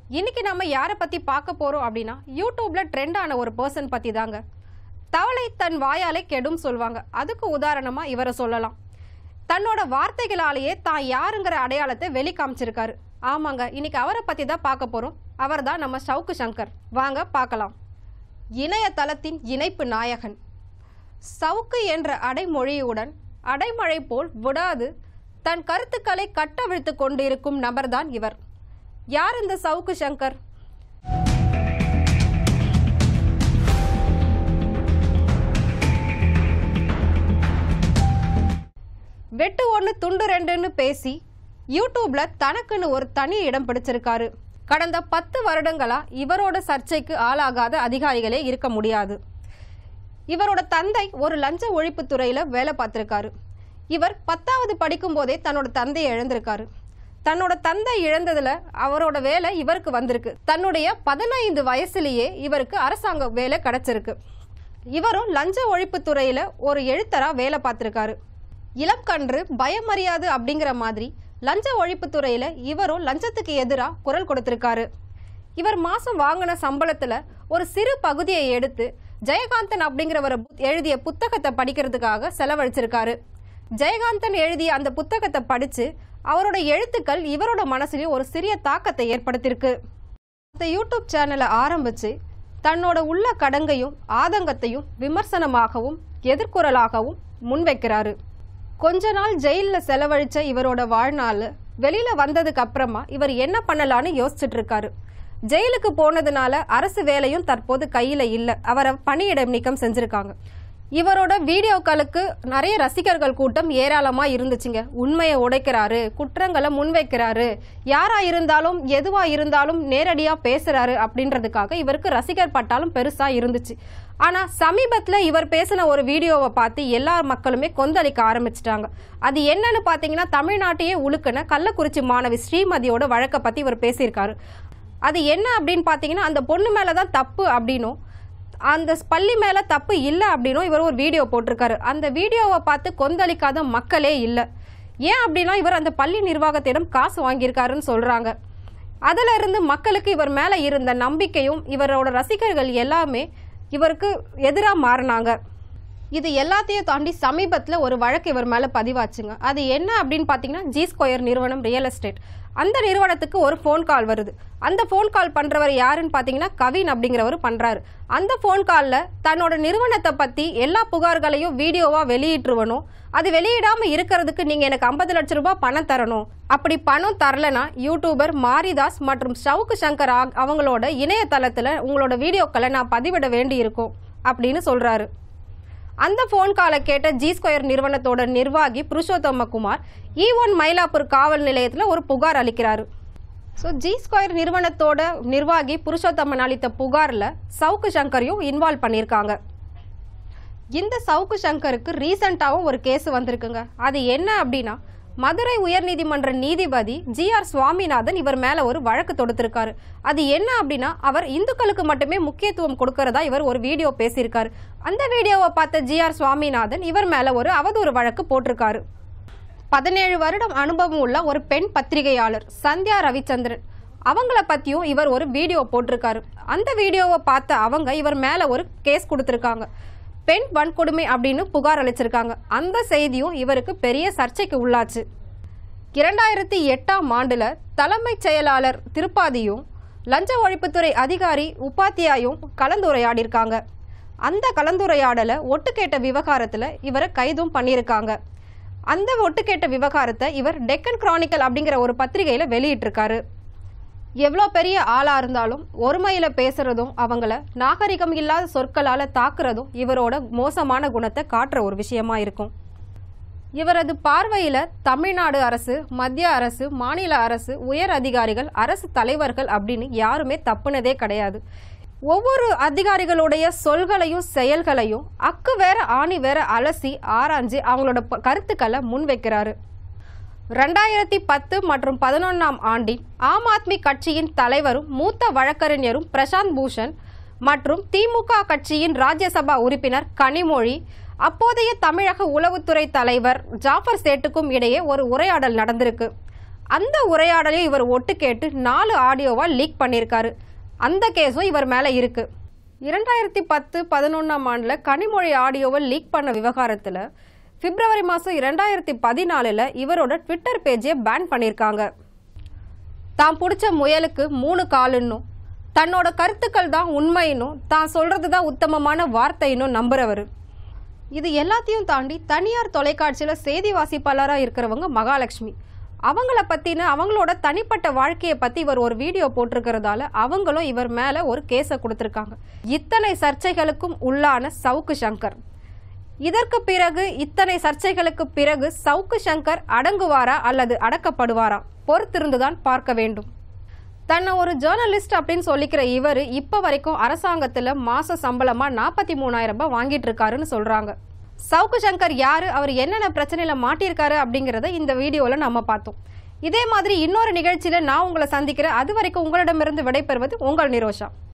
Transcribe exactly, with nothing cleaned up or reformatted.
இன்னைக்கு நம்ம யாரை பத்தி பார்க்க போறோம் அப்படின்னா யூடியூப்ல ட்ரெண்ட் ஆன ஒரு பர்சன் பத்தி தாங்க. தவளை தன் வாயாலே கெடும் சொல்வாங்க. அதுக்கு உதாரணமா இவரை சொல்லலாம். தன்னோட வார்த்தைகளாலேயே தான் யாருங்கிற அடையாளத்தை வெளி காமிச்சிருக்காரு. ஆமாங்க, இன்னைக்கு அவரை பத்தி தான் பார்க்க போறோம். அவர் தான் நம்ம சவுக்கு சங்கர். வாங்க பார்க்கலாம். இணையதளத்தின் இணைப்பு நாயகன். சவுக்கு என்ற அடைமொழியுடன் அடைமழை போல் விடாது தன் கருத்துக்களை கட்டவிழ்த்து கொண்டிருக்கும் நபர்தான் இவர். யார் இந்த சவுக்கு சங்கர்? வெட்டு ஒன்று துண்டு ரெண்டுன்னு பேசி யூடியூப்ல தனக்குன்னு ஒரு தனி இடம் பிடிச்சிருக்காரு. கடந்த பத்து வருடங்களா இவரோட சர்ச்சைக்கு ஆளாகாத அதிகாரிகளே இருக்க முடியாது. இவரோட தந்தை ஒரு லஞ்ச ஒழிப்பு துறையில வேலை பார்த்திருக்காரு. இவர் பத்தாவது படிக்கும் போதே தன்னோட தந்தையை இழந்திருக்காரு. தன்னோட தந்தை இழந்ததுல அவரோட வேலை இவருக்கு வந்திருக்கு. தன்னுடைய பதினைந்து வயசுலேயே இவருக்கு அரசாங்க வேலை கிடைச்சிருக்கு. இவரும் லஞ்ச ஒழிப்பு துறையில ஒரு எழுத்தரா வேலை பார்த்திருக்காரு. இளம் கன்று பயமறியாது அப்படிங்கிற மாதிரி லஞ்ச ஒழிப்பு துறையில இவரும் லஞ்சத்துக்கு எதிராக குரல் கொடுத்திருக்காரு. இவர் மாசம் வாங்கின சம்பளத்துல ஒரு சிறு பகுதியை எடுத்து ஜெயகாந்தன் அப்படிங்கிறவரை எழுதிய புத்தகத்தை படிக்கிறதுக்காக செலவழிச்சிருக்காரு. ஜெயகாந்தன் எழுதிய அந்த புத்தகத்தை படிச்சு அவரோட எழுத்துக்கள் இவரோட மனசுலயும் ஒரு சிறிய தாக்கத்தை ஏற்படுத்தியிருக்கு. இந்த யூடியூப் சேனலை ஆரம்பிச்சு தன்னோட உள்ள கடங்கையும் ஆதங்கத்தையும் விமர்சனமாகவும் எதிர்குறலாகவும் முன்வைக்கிறாரு. கொஞ்ச நாள் ஜெயிலில் செலவழிச்ச இவரோட வாழ்நாள் வெளியில வந்ததுக்கு அப்புறமா இவர் என்ன பண்ணலான்னு யோசிச்சுட்டு இருக்காரு. ஜெயிலுக்கு போனதுனால அரசு வேலையும் தற்போது கையில இல்லை. அவரை பணியிடம் நீக்கம் செஞ்சிருக்காங்க. இவரோட வீடியோக்களுக்கு நிறைய ரசிகர்கள் கூட்டம் ஏராளமா இருந்துச்சுங்க. உண்மையை உடைக்கிறாரு, குற்றங்களை முன்வைக்கிறாரு, யாரா இருந்தாலும் எதுவா இருந்தாலும் நேரடியா பேசுறாரு அப்படின்றதுக்காக இவருக்கு ரசிகர் பட்டாலும் பெருசா இருந்துச்சு. ஆனா சமீபத்துல இவர் பேசின ஒரு வீடியோவை பார்த்து எல்லா மக்களுமே கொந்தளிக்க ஆரம்பிச்சிட்டாங்க. அது என்னன்னு பாத்தீங்கன்னா, தமிழ்நாட்டையே உழுக்குன கள்ளக்குறிச்சி மாணவி ஸ்ரீமதியோட வழக்கை பத்தி இவர் பேசியிருக்காரு. அது என்ன அப்படின்னு பாத்தீங்கன்னா, அந்த பொண்ணு மேலதான் தப்பு அப்படின்னும் அந்த பள்ளி மேல தப்பு இல்லை அப்படின்னும் இவர் ஒரு வீடியோ போட்டிருக்காரு. அந்த வீடியோவை பார்த்து கொந்தளிக்காத மக்களே இல்லை. ஏன் அப்படின்னா, இவர் அந்த பள்ளி நிர்வாகத்திடம் காசு வாங்கியிருக்காருன்னு சொல்றாங்க. அதுல இருந்து மக்களுக்கு இவர் மேல இருந்த நம்பிக்கையும் இவரோட ரசிகர்கள் எல்லாமே இவருக்கு எதிராக மாறினாங்க. இது எல்லாத்தையும் தாண்டி சமீபத்தில் ஒரு வழக்கு இவர் மேலே பதிவாச்சுங்க. அது என்ன அப்படின்னு பார்த்தீங்கன்னா, ஜி ஸ்கொயர் நிறுவனம் ரியல் எஸ்டேட். அந்த நிறுவனத்துக்கு ஒரு ஃபோன் கால் வருது. அந்த ஃபோன் கால் பண்ணுறவர் யாருன்னு பார்த்தீங்கன்னா கவின் அப்படிங்கிறவர் பண்ணுறாரு. அந்த ஃபோன் காலில் தன்னோட நிறுவனத்தை பற்றி எல்லா புகார்களையும் வீடியோவாக வெளியிட்டுருவணும். அது வெளியிடாமல் இருக்கிறதுக்கு நீங்கள் எனக்கு ஐம்பது லட்சம் ரூபாய் பணம் தரணும். அப்படி பணம் தரலனா யூடியூபர் மாரிதாஸ் மற்றும் சவுக்கு சங்கர் அவங்களோட இணையதளத்தில் உங்களோட வீடியோக்களை நான் பதிவிட வேண்டி இருக்கும் அப்படின்னு சொல்கிறாரு. அந்த ஃபோன் காலை கேட்ட ஜி ஸ்கொயர் நிறுவனத்தோட நிர்வாகி புருஷோத்தம குமார் இ ஒன் மயிலாப்பூர் காவல் நிலையத்தில் ஒரு புகார் அளிக்கிறாரு. ஸோ ஜி ஸ்கொயர் நிறுவனத்தோட நிர்வாகி புருஷோத்தமன் அளித்த புகாரில் சவுக்கு சங்கரையும் இன்வால்வ் பண்ணியிருக்காங்க. இந்த சவுக்கு சங்கருக்கு ரீசெண்டாகவும் ஒரு கேஸ் வந்திருக்குங்க. அது என்ன அப்படின்னா, மதுரை உயர்நீதிமன்ற நீதிபதி ஜி ஆர் சுவாமிநாதன் இவர் மேல ஒரு வழக்கு தொடுத்திருக்காரு. அது என்ன அப்படின்னா, அவர் இந்துக்களுக்கு மட்டுமே முக்கியத்துவம் கொடுக்கறதா இவர் ஒரு வீடியோ பேசியிருக்காரு. அந்த வீடியோவை பார்த்த ஜி ஆர் சுவாமிநாதன் இவர் மேல ஒரு அவதூறு வழக்கு போட்டிருக்காரு. பதினேழு வருடம் அனுபவம் உள்ள ஒரு பெண் பத்திரிகையாளர் சந்தியா ரவிச்சந்திரன் அவங்கள பத்தியும் இவர் ஒரு வீடியோ போட்டிருக்காரு. அந்த வீடியோவை பார்த்த அவங்க இவர் மேல ஒரு கேஸ் கொடுத்திருக்காங்க. பெண் வன்கொடுமை அப்படின்னு புகார் அளிச்சிருக்காங்க. அந்த செய்தியும் இவருக்கு பெரிய சர்ச்சைக்கு உள்ளாச்சு. இரண்டாயிரத்தி எட்டாம் ஆண்டுல தலைமைச் செயலாளர் திருப்பாதியும் லஞ்ச ஒழிப்புத்துறை அதிகாரி உபாத்தியாயும் கலந்துரையாடிருக்காங்க. அந்த கலந்துரையாடலை ஒட்டு கேட்ட விவகாரத்துல இவரை கைதும் பண்ணியிருக்காங்க. அந்த ஒட்டு கேட்ட விவகாரத்தை இவர் டெக்கன் கிரானிக்கல் அப்படிங்கிற ஒரு பத்திரிகையில வெளியிட்டிருக்காரு. எவ்வளோ பெரிய ஆளாக இருந்தாலும் ஒருமையில் பேசுகிறதும் அவங்கள நாகரிகம் இல்லாத சொற்களால் தாக்குறதும் இவரோட மோசமான குணத்தை காட்டுற ஒரு விஷயமா இருக்கும். இவரது பார்வையில் தமிழ்நாடு அரசு, மத்திய அரசு, மாநில அரசு, உயர் அதிகாரிகள், அரசு தலைவர்கள் அப்படின்னு யாருமே தப்புனதே கிடையாது. ஒவ்வொரு அதிகாரிகளுடைய சொல்களையும் செயல்களையும் அக்கு வேற ஆணி வேற அலசி ஆராய்ஞ்சு அவங்களோட கருத்துக்களை முன்வைக்கிறாரு. ரெண்டாயிரத்தி பத்து மற்றும் பதினொன்னாம் ஆண்டில் ஆம் ஆத்மி கட்சியின் தலைவரும் மூத்த வழக்கறிஞரும் பிரசாந்த் பூஷன் மற்றும் திமுக கட்சியின் ராஜ்யசபா உறுப்பினர் கனிமொழி, அப்போதைய தமிழக உளவுத்துறை தலைவர் ஜாஃபர் சேட்டுக்கும் இடையே ஒரு உரையாடல் நடந்திருக்கு. அந்த உரையாடலையும் இவர் ஒட்டு கேட்டு நாலு ஆடியோவாக லீக் பண்ணியிருக்காரு. அந்த கேஸும் இவர் மேலே இருக்கு. இரண்டாயிரத்தி பத்து பதினொன்றாம் ஆண்டில் கனிமொழி ஆடியோவை லீக் பண்ண விவகாரத்தில் பிப்ரவரி மாதம் இரண்டாயிரத்தி பதினாலில் இவரோட ட்விட்டர் பேஜை பேன் பண்ணியிருக்காங்க. தான் பிடிச்ச முயலுக்கு மூணு காலுன்னும் தன்னோட கருத்துக்கள் தான் உண்மைன்னும் தான் சொல்கிறது தான் உத்தமமான வார்த்தைன்னும் நம்புறவர். இது எல்லாத்தையும் தாண்டி தனியார் தொலைக்காட்சியில் செய்தி வாசிப்பாளராக இருக்கிறவங்க மகாலட்சுமி. அவங்கள பற்றின அவங்களோட தனிப்பட்ட வாழ்க்கையை பற்றி இவர் ஒரு வீடியோ போட்டிருக்கிறதால அவங்களும் இவர் மேலே ஒரு கேஸை கொடுத்துருக்காங்க. இத்தனை சர்ச்சைகளுக்கும் உள்ளான சவுக்கு சங்கர். இதற்கு பிறகு இத்தனை சர்ச்சைகளுக்கு பிறகு சவுக்கு சங்கர் அடங்குவாரா அல்லது அடக்கப்படுவாரா பொறுத்திருந்துதான் பார்க்க வேண்டும். தன்னை ஒரு ஜேர்னலிஸ்ட் அப்படின்னு சொல்லிக்கிற இவர் இப்போ வரைக்கும் அரசாங்கத்தில் மாச சம்பளமாக நாற்பத்தி மூணாயிரம் ரூபாய் வாங்கிட்டு இருக்காருன்னு சொல்கிறாங்க. சவுக்கு சங்கர் யாரு, அவர் என்னென்ன பிரச்சனையில் மாட்டியிருக்காரு அப்படிங்கிறத இந்த வீடியோவில் நம்ம பார்த்தோம். இதே மாதிரி இன்னொரு நிகழ்ச்சியில் நான் உங்களை சந்திக்கிறேன். அது வரைக்கும் உங்களிடமிருந்து விடைபெறுவது உங்கள் நிரோஷா.